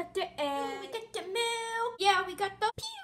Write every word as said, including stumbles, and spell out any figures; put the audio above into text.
got the egg. Ooh, we got the milk. Yeah, we got the pew.